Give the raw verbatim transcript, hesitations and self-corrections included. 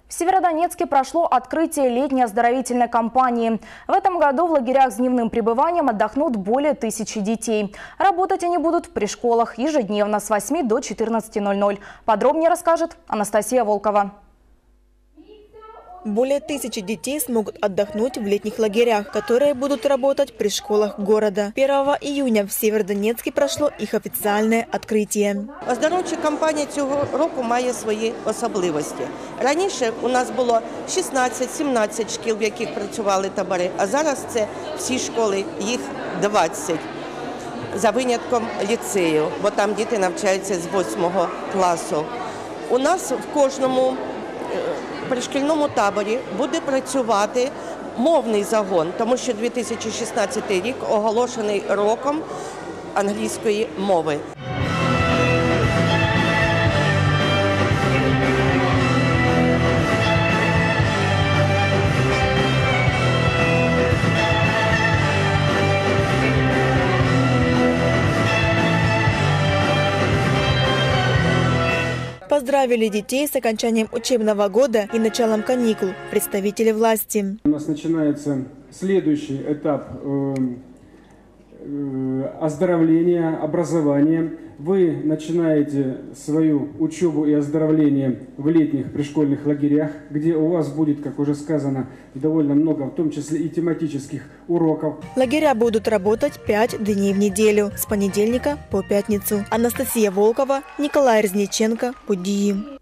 В Северодонецке прошло открытие летней оздоровительной кампании. В этом году в лагерях с дневным пребыванием отдохнут более тысячи детей. Работать они будут в пришколах ежедневно с восьми до четырнадцати ноль-ноль. Подробнее расскажет Анастасия Волкова. Более тысячи детей смогут отдохнуть в летних лагерях, которые будут работать при школах города. первого июня в Сєвєродонецьку прошло их официальное открытие. Оздоровча кампанія цього року має свої особливості. Раніше у нас було шістнадцять-сімнадцять шкіл, в яких працювали табори, а зараз це всі школи, їх двадцять. За винятком ліцею, бо там діти навчаються з восьмого класу. У нас в кожному пришкільному таборі буде працювати мовний загон, тому що дві тисячі шістнадцятий рік оголошений роком англійської мови. Поздравили детей с окончанием учебного года и началом каникул представители власти. У нас начинается следующий этап э, э, оздоровления, образования. Вы начинаете свою учебу и оздоровление в летних пришкольных лагерях, где у вас будет, как уже сказано, довольно много, в том числе и тематических уроков. Лагеря будут работать пять дней в неделю, с понедельника по пятницу. Анастасия Волкова, Николай Резниченко, Події.